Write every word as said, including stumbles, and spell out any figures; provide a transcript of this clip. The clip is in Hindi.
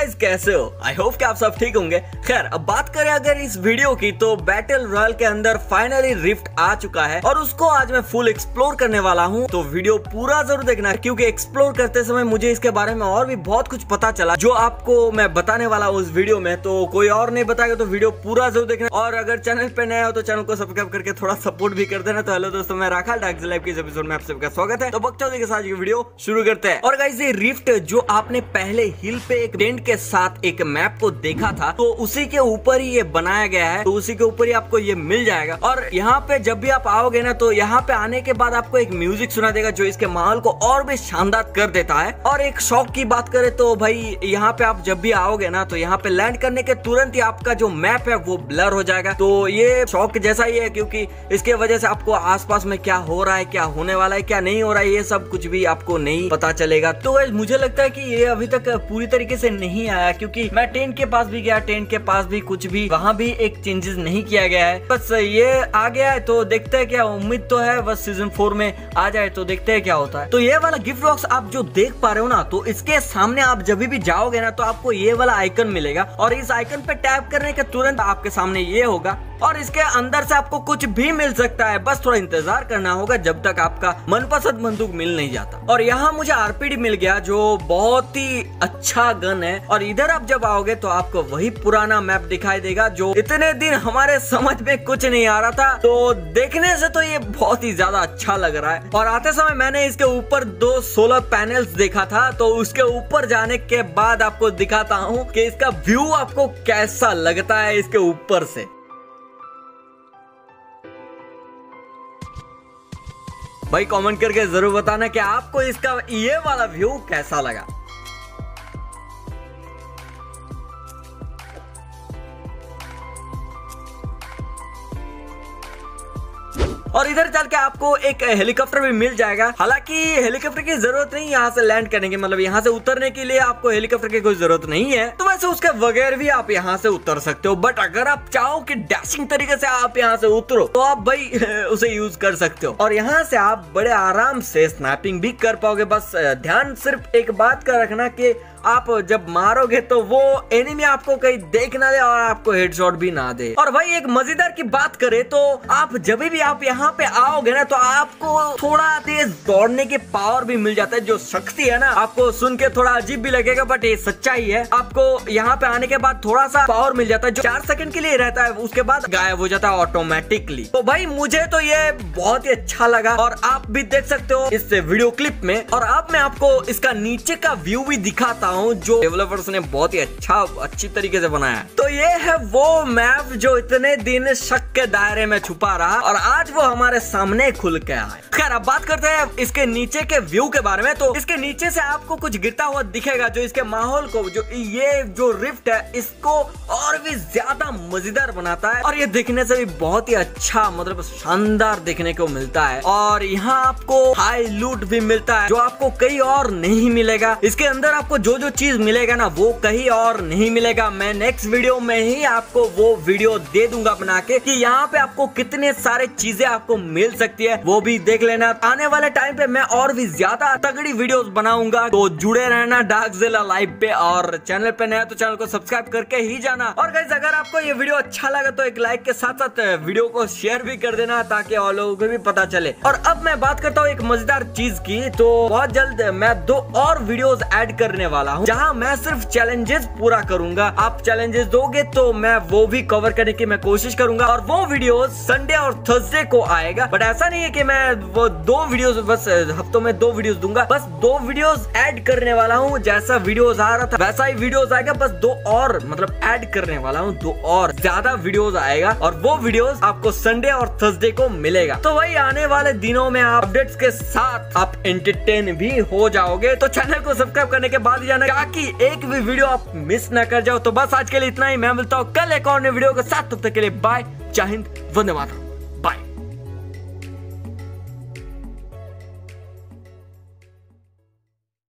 गाइस, कैसे हो? आई होप कि आप सब ठीक होंगे। खैर, अब बात करें अगर इस वीडियो की, तो बैटल रॉयल के अंदर फाइनली रिफ्ट आ चुका है और उसको आज मैं फुल एक्सप्लोर करने वाला हूँ। तो वीडियो पूरा जरूर देखना, क्योंकि एक्सप्लोर करते समय मुझे इसके बारे में और भी बहुत कुछ पता चला जो आपको मैं बताने वाला हूँ उस वीडियो में। तो कोई और नहीं बताएगा, तो वीडियो पूरा जरूर देखना। और अगर चैनल पे नया हो तो चैनल को सब्सक्राइब करके थोड़ा सपोर्ट भी कर देना। तो हेलो दोस्तों, मैं राखाल डार्कज़िल्ला के इस एपिसोड में आप सबका स्वागत है। तो बकचोदी के साथ ये वीडियो शुरू करते हैं। और गाइस, ये रिफ्ट जो आपने पहले हिल पे एक टेंट के साथ एक मैप को देखा था, तो उसी के ऊपर ही ये बनाया गया है। तो उसी के ऊपर ही आपको ये मिल जाएगा। और यहाँ पे जब भी आप आओगे ना, तो यहाँ पे आने के बाद आपको एक म्यूजिक सुना देगा जो इसके माहौल को और भी शानदार कर देता है। और एक शौक की बात करें तो भाई, यहाँ पे आप जब भी आओगे ना, तो यहाँ पे लैंड करने के तुरंत ही आपका जो मैप है वो ब्लर हो जाएगा। तो ये शौक जैसा ही है, क्योंकि इसके वजह से आपको आसपास में क्या हो रहा है, क्या होने वाला है, क्या नहीं हो रहा है, ये सब कुछ भी आपको नहीं पता चलेगा। तो मुझे लगता है कि ये अभी तक पूरी तरीके से नहीं आया, क्योंकि मैं टेंट के पास भी गया, टेंट के पास भी कुछ भी वहाँ भी एक चेंजेस नहीं किया गया है। बस ये आ गया है, तो देखते हैं क्या। उम्मीद तो है बस सीजन फोर में आ जाए, तो देखते हैं क्या होता है। तो ये वाला गिफ्ट बॉक्स आप जो देख पा रहे हो ना, तो इसके सामने आप जब भी जाओगे ना, तो आपको ये वाला आइकन मिलेगा। और इस आइकन पे टैप करने के तुरंत आपके सामने ये होगा, और इसके अंदर से आपको कुछ भी मिल सकता है। बस थोड़ा इंतजार करना होगा जब तक आपका मनपसंद बंदूक मिल नहीं जाता। और यहाँ मुझे आरपीडी मिल गया, जो बहुत ही अच्छा गन है। और इधर आप जब आओगे तो आपको वही पुराना मैप दिखाई देगा, जो इतने दिन हमारे समझ में कुछ नहीं आ रहा था। तो देखने से तो ये बहुत ही ज्यादा अच्छा लग रहा है। और आते समय मैंने इसके ऊपर दो सोलर पैनल्स देखा था, तो उसके ऊपर जाने के बाद आपको दिखाता हूँ कि इसका व्यू आपको कैसा लगता है इसके ऊपर से। भाई कमेंट करके जरूर बताना कि आपको इसका ये वाला व्यू कैसा लगा। और इधर चल के आपको एक हेलीकॉप्टर भी मिल जाएगा। हालांकि हेलीकॉप्टर की जरूरत नहीं यहाँ से लैंड करने की, मतलब यहाँ से उतरने के लिए आपको हेलीकॉप्टर की कोई जरूरत नहीं है। तो वैसे उसके बगैर भी आप यहाँ से उतर सकते हो। बट अगर आप चाहो कि डैशिंग तरीके से आप यहाँ से उतरो, तो आप भाई उसे यूज कर सकते हो। और यहाँ से आप बड़े आराम से स्नैपिंग भी कर पाओगे। बस ध्यान सिर्फ एक बात का रखना कि आप जब मारोगे तो वो एनिमी आपको कहीं देख ना दे और आपको हेडशॉट भी ना दे। और भाई एक मजेदार की बात करें तो आप जब भी आप यहाँ पे आओगे ना, तो आपको थोड़ा तेज दौड़ने की पावर भी मिल जाता है। जो शक्ति है ना, आपको सुन के थोड़ा अजीब भी लगेगा, बट ये सच्चाई है। आपको यहाँ पे आने के बाद थोड़ा सा पावर मिल जाता है, जो चार सेकंड के लिए रहता है, उसके बाद गायब हो जाता है ऑटोमेटिकली। तो भाई मुझे तो ये बहुत ही अच्छा लगा, और आप भी देख सकते हो इस वीडियो क्लिप में। और अब मैं आपको इसका नीचे का व्यू भी दिखाता हूँ, जो डेवलपर्स ने बहुत ही अच्छा अच्छी तरीके से बनाया है। तो ये है वो मैप जो इतने दिन शक के दायरे में छुपा रहा, और आज वो हमारे सामने खुल के आया। खैर, अब बात करते हैं इसके नीचे के व्यू के बारे में। तो इसके नीचे से आपको कुछ गिरता हुआ दिखेगा, जो इसके माहौल को, जो ये जो रिफ्ट है, इसको और भी ज्यादा मजेदार बनाता है। और ये देखने से भी बहुत ही अच्छा, मतलब शानदार देखने को मिलता है। और यहाँ आपको हाई लूट भी मिलता है, जो आपको कहीं और नहीं मिलेगा। इसके अंदर आपको जो जो चीज मिलेगा ना, वो कहीं और नहीं मिलेगा। मैं नेक्स्ट वीडियो में ही आपको वो वीडियो दे दूंगा बना के, कि यहाँ पे आपको कितने सारे चीजें आपको मिल सकती है, वो भी देख लेना। आने वाले टाइम पे मैं और भी ज्यादा तगड़ी वीडियोस बनाऊंगा, तो जुड़े रहना डार्कज़िल्ला लाइव पे। और चैनल पे नया तो चैनल को सब्सक्राइब करके ही जाना। और गाइस, अगर आपको ये वीडियो अच्छा लगा तो एक लाइक के साथ साथ वीडियो को शेयर भी कर देना, ताकि और लोगों को भी पता चले। और अब मैं बात करता हूँ एक मजेदार चीज की। तो बहुत जल्द मैं दो और वीडियोस ऐड करने वाला हूँ, जहाँ मैं सिर्फ चैलेंजेस पूरा करूंगा। आप चैलेंजेस दोगे तो मैं वो भी कवर करने की मैं कोशिश करूंगा। और वो वीडियोस संडे और थर्सडे को आएगा। बट ऐसा नहीं है कि मैं वो दो वीडियोस बस हफ्तों में दो वीडियोस दूंगा। बस दो वीडियोस ऐड करने वाला हूँ। जैसा वीडियोस आ रहा था वैसा ही वीडियोस आएगा। बस दो और मतलब ऐड करने वाला हूँ, दो और ज्यादा वीडियोस आएगा। और वो वीडियोस आपको संडे और थर्सडे को मिलेगा। तो वही आने वाले दिनों में आप अपडेट्स के साथ आप एंटरटेन भी हो जाओगे। तो चैनल को सब्सक्राइब करने के बाद ही जाना, ताकि एक भी वीडियो आप मिस ना कर जाओ। तो बस आज के लिए इतना ही। मैं मिलता हूँ कल एक और नई वीडियो के साथ। तब तक के लिए बाय, जय हिंद, वंदे मातरम।